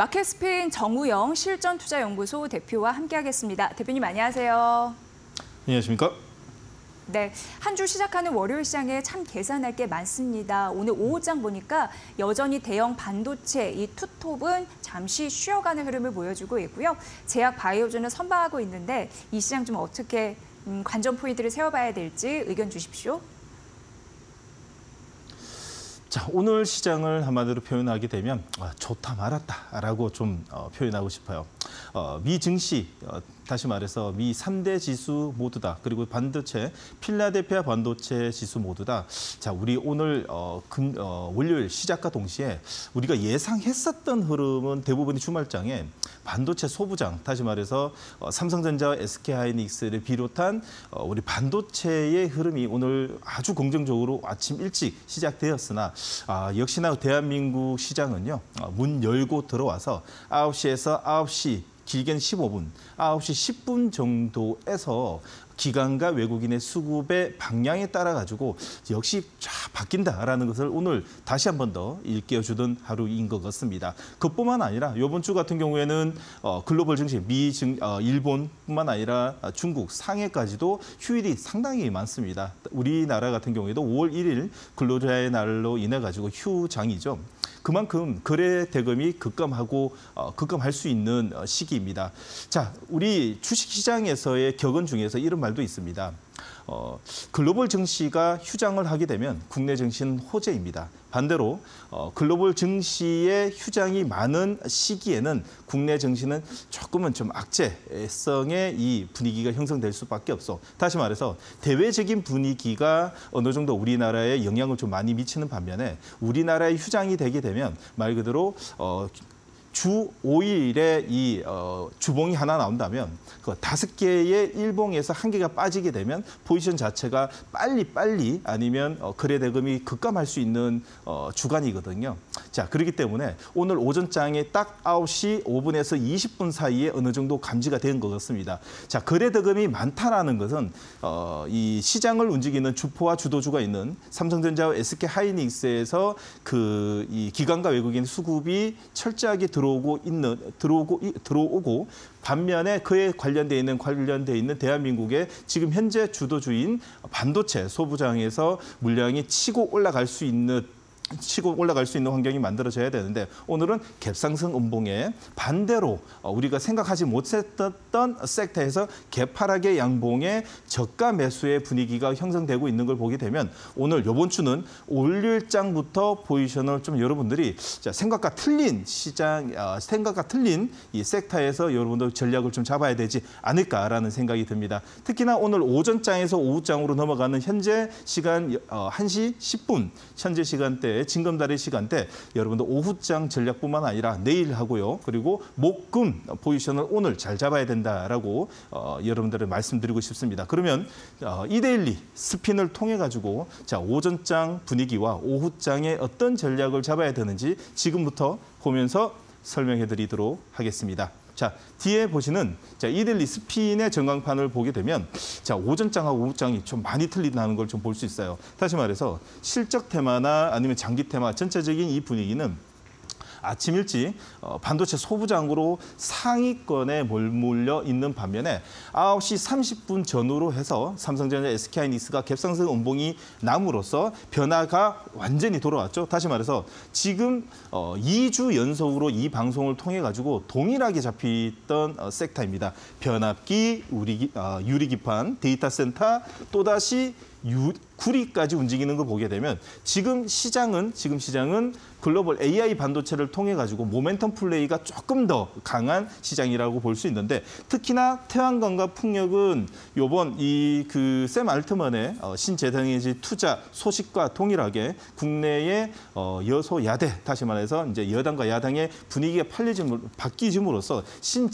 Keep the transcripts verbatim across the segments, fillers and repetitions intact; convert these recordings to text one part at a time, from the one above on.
마켓스핀 정우영 실전투자연구소 대표와 함께하겠습니다. 대표님 안녕하세요. 안녕하십니까? 네, 한 주 시작하는 월요일 시장에 참 계산할 게 많습니다. 오늘 오후장 보니까 여전히 대형 반도체 이 투톱은 잠시 쉬어가는 흐름을 보여주고 있고요. 제약 바이오주는 선방하고 있는데 이 시장 좀 어떻게 음, 관전 포인트를 세워봐야 될지 의견 주십시오. 자, 오늘 시장을 한마디로 표현하게 되면 아, 좋다 말았다라고 좀 어, 표현하고 싶어요. 어, 미 증시, 어, 다시 말해서 미 삼 대 지수 모두 다, 그리고 반도체, 필라델피아 반도체 지수 모두 다, 자, 우리 오늘 어, 금, 어, 월요일 시작과 동시에 우리가 예상했었던 흐름은 대부분이 주말장에 반도체 소부장, 다시 말해서 어, 삼성전자와 에스케이하이닉스를 비롯한 어, 우리 반도체의 흐름이 오늘 아주 긍정적으로 아침 일찍 시작되었으나 아, 역시나 대한민국 시장은요, 어, 문 열고 들어와서 아홉 시에서 아홉 시 길게는 십오 분, 아홉 시 십 분 정도에서 기관과 외국인의 수급의 방향에 따라 가지고 역시 쫙 바뀐다라는 것을 오늘 다시 한 번 더 일깨워주던 하루인 것 같습니다. 그뿐만 아니라 이번 주 같은 경우에는 어, 글로벌 증시, 미 증, 어, 일본뿐만 아니라 중국, 상해까지도 휴일이 상당히 많습니다. 우리나라 같은 경우에도 오월 일일 근로자의 날로 인해 가지고 휴장이죠. 그만큼 거래 대금이 급감하고 어, 급감할 수 있는 시기입니다. 자, 우리 주식시장에서의 격언 중에서 이런 말도 있습니다. 어, 글로벌 증시가 휴장을 하게 되면 국내 증시는 호재입니다. 반대로 어, 글로벌 증시의 휴장이 많은 시기에는 국내 증시는 조금은 좀 악재성의 이 분위기가 형성될 수밖에 없어. 다시 말해서 대외적인 분위기가 어느 정도 우리나라에 영향을 좀 많이 미치는 반면에 우리나라의 휴장이 되게 되면 말 그대로 어, 주 오 일에 이 어, 주봉이 하나 나온다면 그 다섯 개의 일봉에서 한 개가 빠지게 되면 포지션 자체가 빨리빨리 아니면 어, 거래 대금이 급감할 수 있는 어, 주간이거든요. 자, 그렇기 때문에 오늘 오전장에 딱 아홉 시 오 분에서 이십 분 사이에 어느 정도 감지가 된 것 같습니다. 자, 거래 대금이 많다라는 것은 어, 이 시장을 움직이는 주포와 주도주가 있는 삼성전자와 에스케이하이닉스에서 그 이 기관과 외국인 수급이 철저하게 들어 들어오고 있는 들어오고 들어오고 반면에 그에 관련돼 있는 관련돼 있는 대한민국의 지금 현재 주도주인 반도체 소부장에서 물량이 치고 올라갈 수 있는 치고 올라갈 수 있는 환경이 만들어져야 되는데 오늘은 갭상승 음봉에 반대로 우리가 생각하지 못했던 섹터에서 개파락의 양봉의 저가 매수의 분위기가 형성되고 있는 걸 보게 되면 오늘 이번 주는 월요일장부터 포지션을 좀 여러분들이 생각과 틀린 시장, 생각과 틀린 이 섹터에서 여러분들 전략을 좀 잡아야 되지 않을까라는 생각이 듭니다. 특히나 오늘 오전장에서 오후장으로 넘어가는 현재 시간 한 시 십 분 현재 시간대에 징검다리 시간대 여러분들 오후장 전략뿐만 아니라 내일 하고요. 그리고 목금 포지션을 오늘 잘 잡아야 된다라고 어, 여러분들을 말씀드리고 싶습니다. 그러면 어, 이데일리 스핀을 통해 가지고 자, 오전장 분위기와 오후장에 어떤 전략을 잡아야 되는지 지금부터 보면서 설명해 드리도록 하겠습니다. 자, 뒤에 보시는 자, 이데일리 스핀의 전광판을 보게 되면 자, 오전장하고 오후장이 좀 많이 틀린다는 걸 좀 볼 수 있어요. 다시 말해서 실적 테마나 아니면 장기 테마 전체적인 이 분위기는 아침 일찍 반도체 소부장으로 상위권에 몰몰려 있는 반면에 아홉 시 삼십 분 전후로 해서 삼성전자, 에스케이하이닉스가 갭상승 음봉이 남으로써 변화가 완전히 돌아왔죠. 다시 말해서 지금 이 주 연속으로 이 방송을 통해 가지고 동일하게 잡히던 섹터입니다. 변압기, 유리기판, 데이터 센터, 또다시 유, 구리까지 움직이는 걸 보게 되면 지금 시장은 지금 시장은 글로벌 에이아이 반도체를 통해 가지고 모멘텀 플레이가 조금 더 강한 시장이라고 볼 수 있는데 특히나 태양광과 풍력은 요번 이 그 샘 알트먼의 어, 신재생에너지 투자 소식과 동일하게 국내의 어, 여소 야대 다시 말해서 이제 여당과 야당의 분위기가 팔리짐 바뀌짐으로써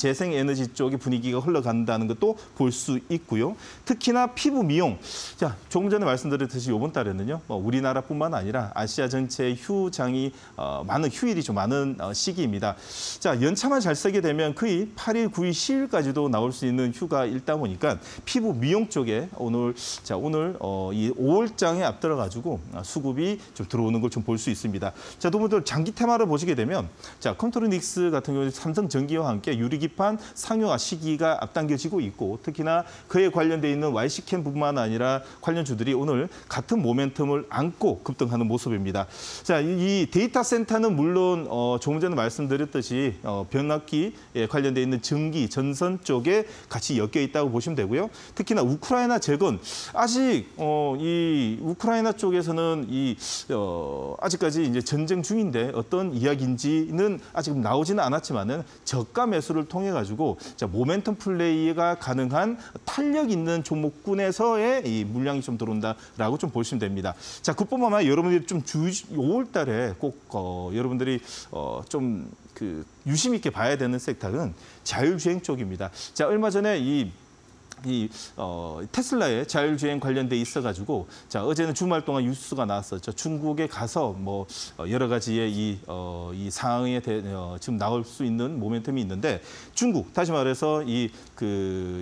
신재생에너지 쪽의 분위기가 흘러간다는 것도 볼 수 있고요. 특히나 피부 미용 자 조금 전에 말씀드렸듯이 이번 달에는요, 뭐 우리나라뿐만 아니라 아시아 전체의 휴장이 어, 많은 휴일이 좀 많은 어, 시기입니다. 자, 연차만 잘 쓰게 되면 거의 팔 일, 구 일, 십 일까지도 나올 수 있는 휴가 일다 보니까 피부 미용 쪽에 오늘 자 오늘 어, 이 오월장에 앞들어 가지고 수급이 좀 들어오는 걸 좀 볼 수 있습니다. 자, 또 분들 장기 테마를 보시게 되면 자 컨트로닉스 같은 경우는 삼성전기와 함께 유리기판 상용화 시기가 앞당겨지고 있고 특히나 그에 관련돼 있는 와이씨캠뿐만 아니라 관련주들이 오늘 같은 모멘텀을 안고 급등하는 모습입니다. 자, 이 데이터 센터는 물론 어, 조금 전에 말씀드렸듯이 어, 변압기에 관련돼 있는 전기 전선 쪽에 같이 엮여 있다고 보시면 되고요. 특히나 우크라이나 재건 아직 어, 이 우크라이나 쪽에서는 이 어, 아직까지 이제 전쟁 중인데 어떤 이야기인지는 아직 나오지는 않았지만은 저가 매수를 통해 가지고 자, 모멘텀 플레이가 가능한 탄력 있는 종목군에서의 이 물량이 좀 들어온다라고 좀 보시면 됩니다. 자, 그뿐만 아니라 여러분들이 좀 주 오월달에 꼭 어, 여러분들이 어, 좀 그 유심 있게 봐야 되는 섹터는 자율주행 쪽입니다. 자, 얼마 전에 이 이 어, 테슬라의 자율주행 관련돼 있어가지고 자 어제는 주말 동안 뉴스가 나왔었죠. 중국에 가서 뭐 여러 가지의 이, 어, 이 상황에 대, 어, 지금 나올 수 있는 모멘텀이 있는데 중국 다시 말해서 이 그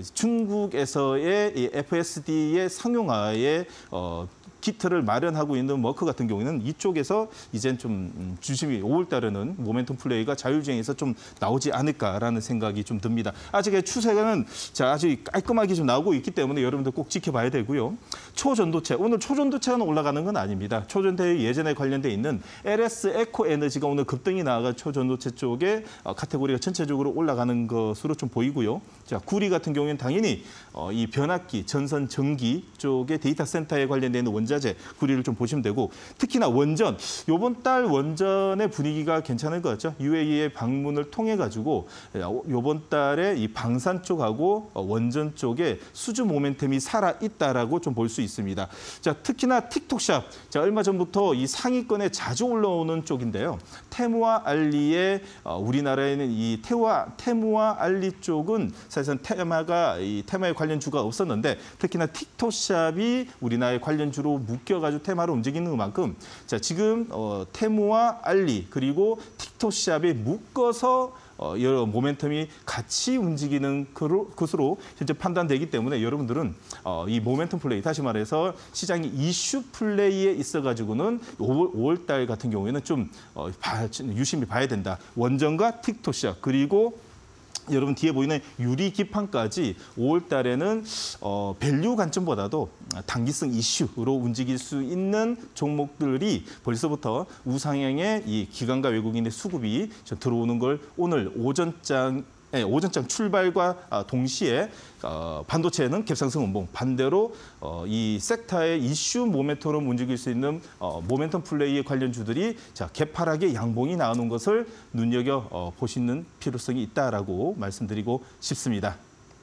중국에서의 이 에프에스디의 상용화에 어, 키트를 마련하고 있는 머크 같은 경우에는 이쪽에서 이젠 좀 주심이 오월 달에는 모멘텀 플레이가 자율주행에서 좀 나오지 않을까라는 생각이 좀 듭니다. 아직의 추세는 자 아직 깔끔하게 좀 나오고 있기 때문에 여러분들 꼭 지켜봐야 되고요. 초전도체 오늘 초전도체는 올라가는 건 아닙니다. 초전도체 예전에 관련돼 있는 엘에스 에코 에너지가 오늘 급등이 나아가 초전도체 쪽에 카테고리가 전체적으로 올라가는 것으로 좀 보이고요. 자 구리 같은 경우에는 당연히 어, 이 변압기, 전선, 전기 쪽의 데이터 센터에 관련돼 있는 원자재 구리를 좀 보시면 되고 특히나 원전 이번 달 원전의 분위기가 괜찮을 것 같죠. 유에이의 방문을 통해 가지고 이번 달에 이 방산 쪽하고 원전 쪽에 수주 모멘텀이 살아 있다라고 좀 볼 수 있습니다. 자 특히나 틱톡샵 자 얼마 전부터 이 상위권에 자주 올라오는 쪽인데요. 테무와 알리의 어, 우리나라에는 이 테와 테무와 알리 쪽은 사실상 테마가 이 테마에 관련 주가 없었는데 특히나 틱톡샵이 우리나라의 관련주로 묶여가지고 테마로 움직이는 만큼 자 지금 어, 테무와 알리 그리고 틱톡샵에 묶어서 어, 여러 모멘텀이 같이 움직이는 것으로 현재 판단되기 때문에 여러분들은 어, 이 모멘텀 플레이 다시 말해서 시장이 이슈 플레이에 있어가지고는 오월 달 같은 경우에는 좀 어, 봐, 유심히 봐야 된다. 원전과 틱톡샵 그리고 여러분 뒤에 보이는 유리 기판까지 오월 달에는 어, 밸류 관점보다도 단기성 이슈로 움직일 수 있는 종목들이 벌써부터 우상향의 이 기관과 외국인의 수급이 들어오는 걸 오늘 오전장 네, 오전장 출발과 동시에 어, 반도체는 갭상승 운봉, 반대로 어, 이 섹터의 이슈 모멘텀으로 움직일 수 있는 어, 모멘텀 플레이의 관련주들이 자, 개파락의 양봉이 나오는 것을 눈여겨 어, 보시는 필요성이 있다라고 말씀드리고 싶습니다.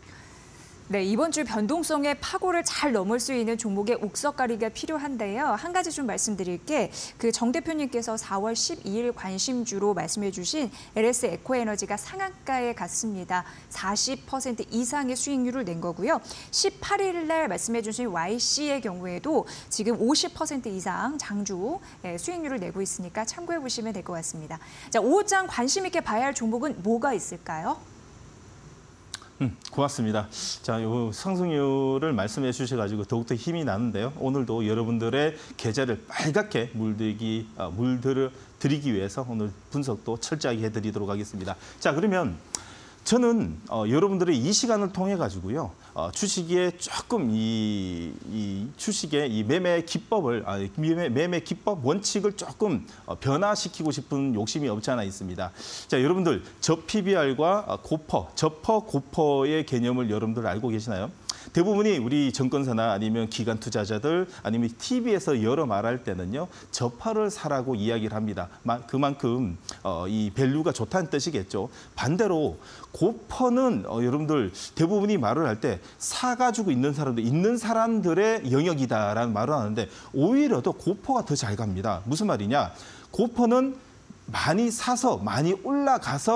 네, 이번 주 변동성의 파고를 잘 넘을 수 있는 종목의 옥석가리가 필요한데요. 한 가지 좀 말씀드릴게 그 정 대표님께서 사월 십이일 관심주로 말씀해 주신 엘에스 에코에너지가 상한가에 갔습니다. 사십 퍼센트 이상의 수익률을 낸 거고요. 십팔일 날 말씀해 주신 와이씨의 경우에도 지금 오십 퍼센트 이상 장주 수익률을 내고 있으니까 참고해 보시면 될 것 같습니다. 자, 오후장 관심 있게 봐야 할 종목은 뭐가 있을까요? 음, 고맙습니다. 자, 요 상승률을 말씀해 주셔가지고 더욱더 힘이 나는데요. 오늘도 여러분들의 계좌를 빨갛게 물들기, 아, 물들어 드리기 위해서 오늘 분석도 철저하게 해드리도록 하겠습니다. 자, 그러면 저는 어, 여러분들의 이 시간을 통해 가지고요 어, 주식의 조금 이, 이 주식의 이 매매 기법을 아, 매매, 매매 기법 원칙을 조금 어, 변화시키고 싶은 욕심이 없지 않아 있습니다. 자, 여러분들 저 피비알과 고퍼, 저퍼, 고퍼의 개념을 여러분들 알고 계시나요? 대부분이 우리 증권사나 아니면 기관 투자자들 아니면 티비에서 여러 말할 때는요 저파를 사라고 이야기를 합니다. 그만큼 어, 이 밸류가 좋다는 뜻이겠죠. 반대로 고퍼는 어, 여러분들 대부분이 말을 할 때 사가지고 있는 사람들 있는 사람들의 영역이다라는 말을 하는데 오히려 더 고퍼가 더 잘 갑니다. 무슨 말이냐? 고퍼는 많이 사서 많이 올라가서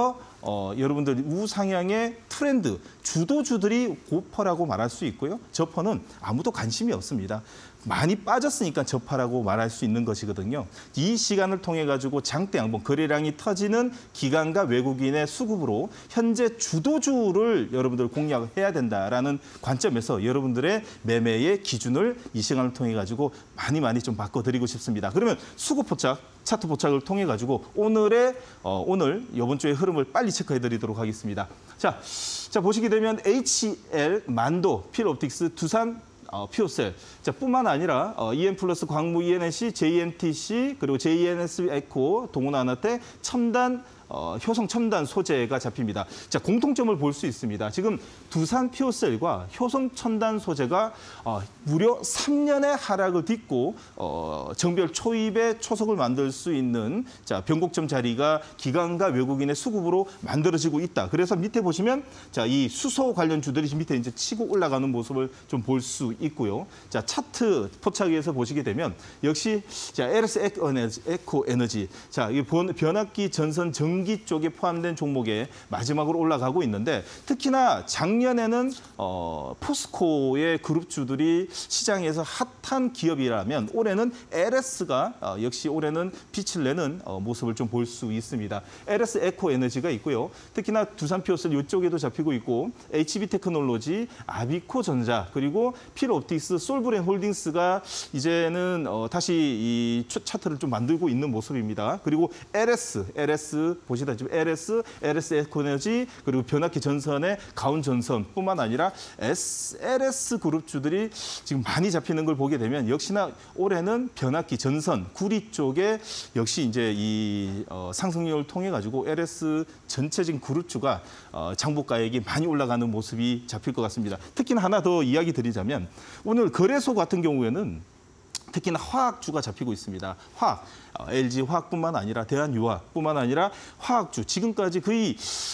어, 여러분들 우상향의 트렌드, 주도주들이 고퍼라고 말할 수 있고요. 저퍼는 아무도 관심이 없습니다. 많이 빠졌으니까 저파라고 말할 수 있는 것이거든요. 이 시간을 통해 가지고 장대 양봉 거래량이 터지는 기관과 외국인의 수급으로 현재 주도주를 여러분들 공략해야 된다라는 관점에서 여러분들의 매매의 기준을 이 시간을 통해 가지고 많이 많이 좀 바꿔드리고 싶습니다. 그러면 수급 포착, 차트 포착을 통해 가지고 오늘의 어, 오늘 이번 주의 흐름을 빨리 체크해드리도록 하겠습니다. 자, 자 보시게 되면 에이치엘, 만도, 필옵틱스, 두산 어, 피오셀, 자, 뿐만 아니라 어, 이엠 플러스, 광무, 이엔에스씨, 제이엔티씨, 그리고 제이엔에스 에코, 동원아나테, 첨단, 어, 효성 첨단 소재가 잡힙니다. 자, 공통점을 볼 수 있습니다. 지금 두산 피오셀과 효성 첨단 소재가 어, 무려 삼 년의 하락을 딛고 어, 정별 초입의 초석을 만들 수 있는 자, 변곡점 자리가 기관과 외국인의 수급으로 만들어지고 있다. 그래서 밑에 보시면 자, 이 수소 관련 주들이 밑에 이제 치고 올라가는 모습을 좀 볼 수 있고요. 자, 차트 포착에서 보시게 되면 역시 자, 엘에스 에코 에너지, 에코 에너지. 자, 이 변압기 전선 정 전기 쪽에 포함된 종목에 마지막으로 올라가고 있는데 특히나 작년에는 어, 포스코의 그룹주들이 시장에서 핫한 기업이라면 올해는 엘에스가 어, 역시 올해는 빛을 내는 어, 모습을 좀 볼 수 있습니다. 엘에스 에코 에너지가 있고요. 특히나 두산 피오셀 이쪽에도 잡히고 있고 에이치비 테크놀로지, 아비코 전자 그리고 필옵틱스, 솔브렌 홀딩스가 이제는 어, 다시 이 차트를 좀 만들고 있는 모습입니다. 그리고 엘에스, 엘에스 보시다시피 엘에스, 엘에스 에코에너지 그리고 변압기 전선의 가온 전선뿐만 아니라 S, 엘에스 그룹주들이 지금 많이 잡히는 걸 보게 되면 역시나 올해는 변압기 전선, 구리 쪽에 역시 이제 이 어, 상승률을 통해 가지고 엘에스 전체적인 그룹주가 어, 장부가액이 많이 올라가는 모습이 잡힐 것 같습니다. 특히나 하나 더 이야기 드리자면 오늘 거래소 같은 경우에는 특히나 화학주가 잡히고 있습니다. 화학, 엘지 화학뿐만 아니라 대한유화뿐만 아니라 화학주 지금까지 거의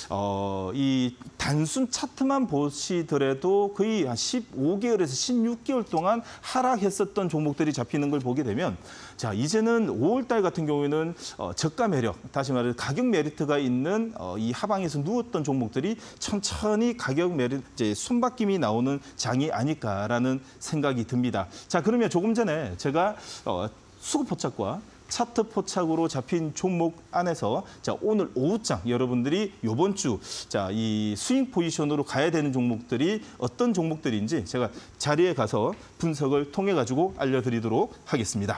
어, 이 단순 차트만 보시더라도 거의 한 십오 개월에서 십육 개월 동안 하락했었던 종목들이 잡히는 걸 보게 되면 자 이제는 오월 달 같은 경우에는 어, 저가 매력, 다시 말해 가격 메리트가 있는 어, 이 하방에서 누웠던 종목들이 천천히 가격 메리트, 이제 손바뀜이 나오는 장이 아닐까라는 생각이 듭니다. 자 그러면 조금 전에 제가 어, 수급 포착과 차트 포착으로 잡힌 종목 안에서 자 오늘 오후장 여러분들이 이번 주 자 이 스윙 포지션으로 가야 되는 종목들이 어떤 종목들인지 제가 자리에 가서 분석을 통해 가지고 알려드리도록 하겠습니다.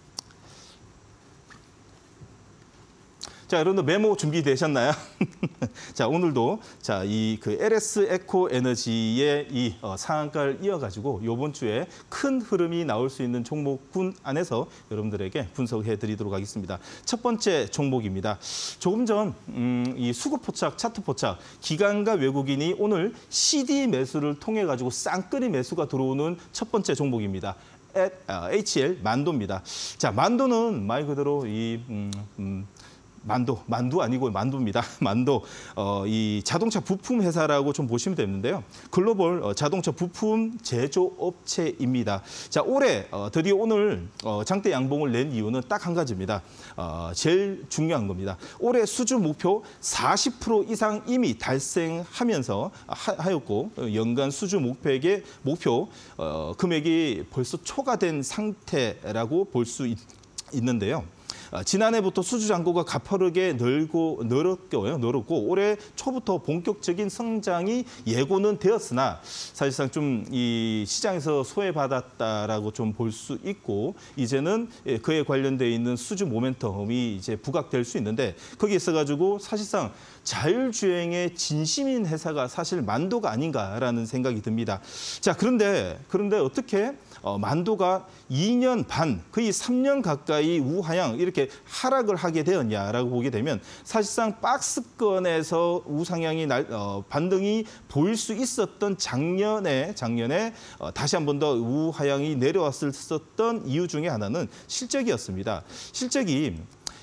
자, 여러분들 메모 준비되셨나요? 자, 오늘도 자, 이 그 엘에스 에코 에너지의 이 어, 상한가를 이어가지고 이번 주에 큰 흐름이 나올 수 있는 종목군 안에서 여러분들에게 분석해 드리도록 하겠습니다. 첫 번째 종목입니다. 조금 전 음, 이 수급 포착, 차트 포착, 기관과 외국인이 오늘 씨디 매수를 통해 가지고 쌍끌이 매수가 들어오는 첫 번째 종목입니다. 에이치엘 만도입니다. 자, 만도는 말 그대로 이 음, 음, 만도, 만두 아니고 만두입니다. 만도, 어, 이 자동차 부품 회사라고 좀 보시면 되는데요. 글로벌 어, 자동차 부품 제조업체입니다. 자, 올해 어, 드디어 오늘 어, 장대 양봉을 낸 이유는 딱 한 가지입니다. 어, 제일 중요한 겁니다. 올해 수주 목표 사십 퍼센트 이상 이미 달성하면서 하, 하였고 연간 수주 목표액의 목표 어, 금액이 벌써 초과된 상태라고 볼 수 있는데요. 지난해부터 수주 잔고가 가파르게 늘고 늘었고요, 늘었고 올해 초부터 본격적인 성장이 예고는 되었으나 사실상 좀 이 시장에서 소외받았다라고 좀 볼 수 있고 이제는 그에 관련돼 있는 수주 모멘텀이 이제 부각될 수 있는데 거기에 있어가지고 사실상 자율주행의 진심인 회사가 사실 만도가 아닌가라는 생각이 듭니다. 자 그런데 그런데 어떻게 어, 만도가 이 년 반, 거의 삼 년 가까이 우하향 이렇게 하락을 하게 되었냐라고 보게 되면 사실상 박스권에서 우상향이 날, 어, 반등이 보일 수 있었던 작년에 작년에 어, 다시 한 번 더 우하향이 내려왔었던 이유 중에 하나는 실적이었습니다. 실적이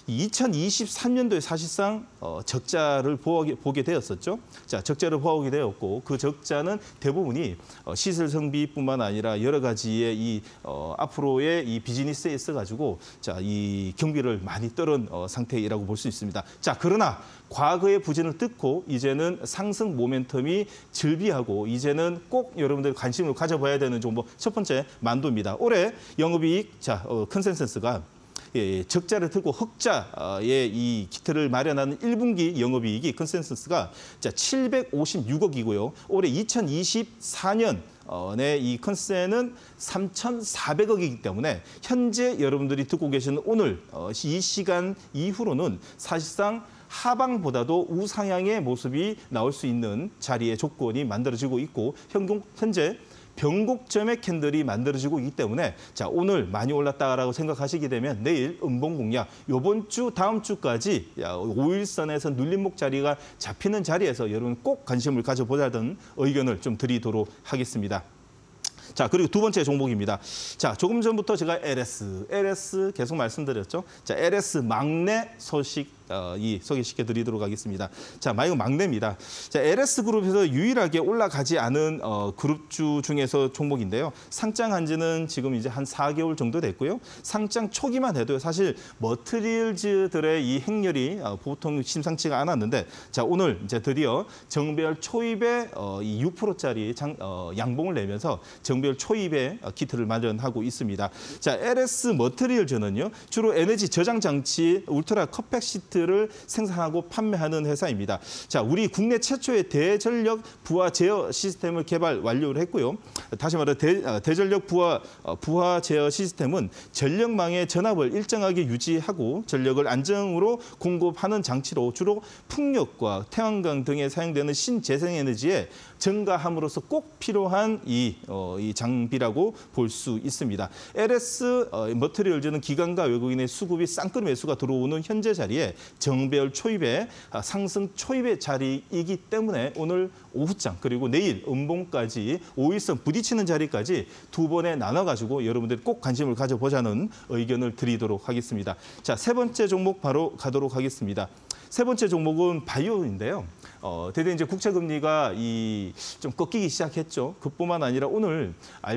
이천이십삼 년도에 사실상 어, 적자를 보게, 보게 되었었죠. 자, 적자를 보게 되었고 그 적자는 대부분이 어, 시설 성비뿐만 아니라 여러 가지의 이 어, 앞으로의 이 비즈니스에 있어 가지고 자, 이 경비를 많이 떨은 어, 상태이라고 볼 수 있습니다. 자, 그러나 과거의 부진을 뜯고 이제는 상승 모멘텀이 즐비하고 이제는 꼭 여러분들 관심을 가져봐야 되는 종목 첫 번째 만도입니다. 올해 영업이익 자 어, 컨센서스가 예, 적자를 틀고 흑자의 이 기틀을 마련하는 일 분기 영업이익이 컨센서스가 자 칠백오십육억이고요. 올해 이천이십사 년 내 이 컨센은 삼천사백억이기 때문에 현재 여러분들이 듣고 계시는 오늘 이 시간 이후로는 사실상 하방보다도 우상향의 모습이 나올 수 있는 자리의 조건이 만들어지고 있고 현재 변곡점의 캔들이 만들어지고 있기 때문에 자 오늘 많이 올랐다라고 생각하시게 되면 내일 음봉 공략 이번 주 다음 주까지 오일선에서 눌림목 자리가 잡히는 자리에서 여러분 꼭 관심을 가져보자는 의견을 좀 드리도록 하겠습니다. 자, 그리고 두 번째 종목입니다. 자, 조금 전부터 제가 엘에스, 엘에스 계속 말씀드렸죠. 자, 엘에스 막내 소식 어, 이 소개시켜 드리도록 하겠습니다. 자, 마이거 막내입니다. 자, 엘에스 그룹에서 유일하게 올라가지 않은 어, 그룹주 중에서 종목인데요. 상장한 지는 지금 이제 한 사 개월 정도 됐고요. 상장 초기만 해도 사실 머트리얼즈들의 이 행렬이 어, 보통 심상치가 않았는데 자, 오늘 이제 드디어 정배열 초입에 어, 이 육 퍼센트짜리 장, 어, 양봉을 내면서 정배열 초입에 어, 키트를 마련하고 있습니다. 자, 엘에스 머트리얼즈는요. 주로 에너지 저장 장치 울트라 컵백 시트 를 생산하고 판매하는 회사입니다. 자, 우리 국내 최초의 대전력 부하 제어 시스템을 개발 완료를 했고요. 다시 말해 대, 대전력 부하 부하 제어 시스템은 전력망의 전압을 일정하게 유지하고 전력을 안정으로 공급하는 장치로 주로 풍력과 태양광 등에 사용되는 신재생에너지에 증가함으로써 꼭 필요한 이, 어, 이 장비라고 볼 수 있습니다. 엘에스 어, 머트리얼즈는 기관과 외국인의 수급이 쌍끌이 매수가 들어오는 현재 자리에 정배열 초입의 상승 초입의 자리이기 때문에 오늘 오후장 그리고 내일 음봉까지 오일선 부딪히는 자리까지 두 번에 나눠가지고 여러분들이 꼭 관심을 가져보자는 의견을 드리도록 하겠습니다. 자, 세 번째 종목 바로 가도록 하겠습니다. 세 번째 종목은 바이오인데요. 어, 대대 이제 국채 금리가 이 좀 꺾이기 시작했죠. 그뿐만 아니라 오늘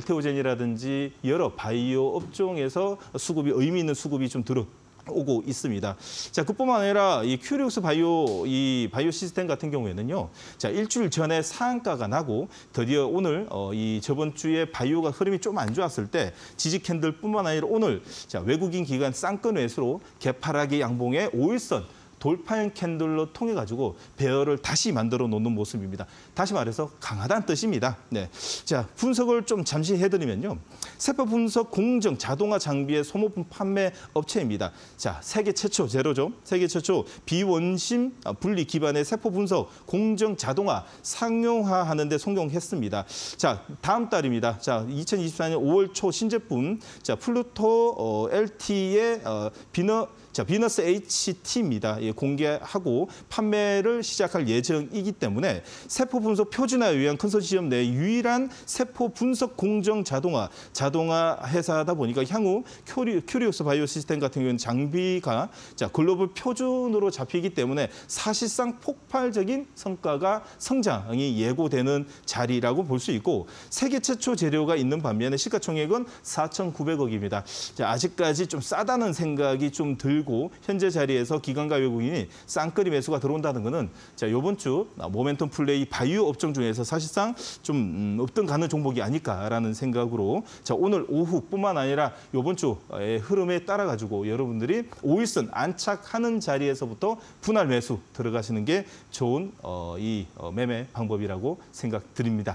알테오젠이라든지 여러 바이오 업종에서 수급이 의미 있는 수급이 좀 들어. 오고 있습니다. 자, 그뿐만 아니라 이 큐리오스 바이오 이 바이오 시스템 같은 경우에는요. 자, 일주일 전에 상한가가 나고 드디어 오늘 어, 이 저번 주에 바이오가 흐름이 좀 안 좋았을 때 지지 캔들뿐만 아니라 오늘 자, 외국인 기관 쌍권 매수로 개파락의 양봉의 오일선 돌파형 캔들로 통해 가지고 배열을 다시 만들어 놓는 모습입니다. 다시 말해서 강하다는 뜻입니다. 네, 자 분석을 좀 잠시 해드리면요, 세포 분석 공정 자동화 장비의 소모품 판매 업체입니다. 자, 세계 최초 제로죠. 세계 최초 비원심 분리 기반의 세포 분석 공정 자동화 상용화하는 데 성공했습니다. 자, 다음 달입니다. 자, 이천이십사 년 오월 초 신제품 자 플루토 어, 엘티의 어, 비너 자, 비너스 에이치티입니다. 예, 공개하고 판매를 시작할 예정이기 때문에 세포 분석 표준화에 의한 컨소시엄 내 유일한 세포 분석 공정 자동화 자동화 회사다 보니까 향후 큐리, 큐리오스 바이오 시스템 같은 경우는 장비가 자, 글로벌 표준으로 잡히기 때문에 사실상 폭발적인 성과가 성장이 예고되는 자리라고 볼 수 있고 세계 최초 재료가 있는 반면에 시가총액은 사천구백억입니다. 자, 아직까지 좀 싸다는 생각이 좀 들 고 현재 자리에서 기관과 외국인이 쌍끌이 매수가 들어온다는 것은 자, 이번 주 모멘텀 플레이 바이오 업종 중에서 사실상 좀 음, 업등 가는 종목이 아닐까라는 생각으로 자, 오늘 오후뿐만 아니라 이번 주의 흐름에 따라 가지고 여러분들이 오일선 안착하는 자리에서부터 분할 매수 들어가시는 게 좋은 어, 이 어, 매매 방법이라고 생각드립니다.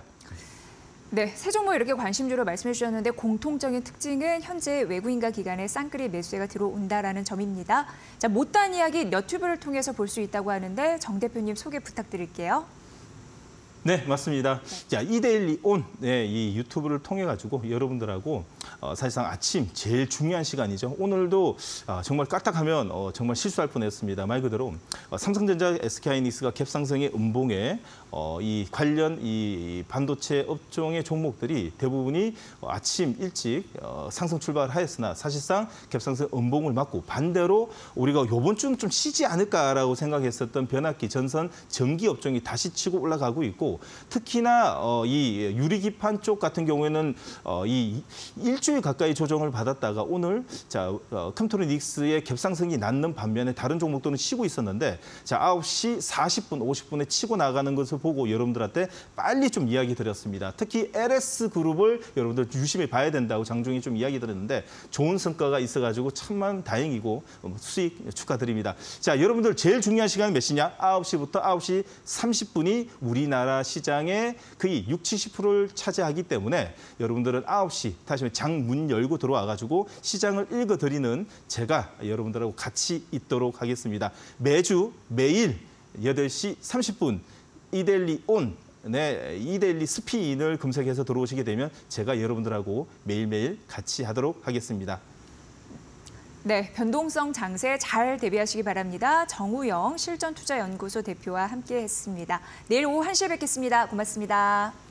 네, 세 종목 이렇게 관심주로 말씀해 주셨는데 공통적인 특징은 현재 외국인과 기관의 쌍끌이 매수세가 들어온다라는 점입니다. 자, 못다한 이야기 너튜브를 통해서 볼 수 있다고 하는데 정 대표님 소개 부탁드릴게요. 네, 맞습니다. 자, 이데일리 온 네, 이 유튜브를 통해 가지고 여러분들하고 어, 사실상 아침 제일 중요한 시간이죠. 오늘도 어, 정말 까딱하면 어, 정말 실수할 뻔했습니다. 말 그대로 어, 삼성전자, 에스케이하이닉스가 갭상승의 음봉에 어, 이 관련 이 반도체 업종의 종목들이 대부분이 어, 아침 일찍 어, 상승 출발하였으나 사실상 갭상승 음봉을 맞고 반대로 우리가 이번 주는 좀 쉬지 않을까라고 생각했었던 변압기, 전선, 전기 업종이 다시 치고 올라가고 있고 특히나 어, 이 유리기판 쪽 같은 경우에는 어, 이 일주일 가까이 조정을 받았다가 오늘 자 어, 컴트로닉스의 갭상승이 낳는 반면에 다른 종목들은 쉬고 있었는데 자 아홉 시 사십 분, 오십 분에 치고 나가는 것을 보고 여러분들한테 빨리 좀 이야기 드렸습니다. 특히 엘에스그룹을 여러분들 유심히 봐야 된다고 장중에 좀 이야기 드렸는데 좋은 성과가 있어가지고 참만 다행이고 수익 축하드립니다. 자 여러분들 제일 중요한 시간은 몇 시냐? 아홉 시부터 아홉 시 삼십 분이 우리나라 시장의 거의 육십, 칠십 퍼센트를 차지하기 때문에 여러분들은 아홉 시 다시 장 문 열고 들어와가지고 시장을 읽어드리는 제가 여러분들하고 같이 있도록 하겠습니다. 매주 매일 여덟 시 삼십 분 이데일리 온, 네, 이데일리 스피인을 검색해서 들어오시게 되면 제가 여러분들하고 매일매일 같이 하도록 하겠습니다. 네, 변동성 장세 잘 대비하시기 바랍니다. 정우영 실전투자연구소 대표와 함께했습니다. 내일 오후 한 시에 뵙겠습니다. 고맙습니다.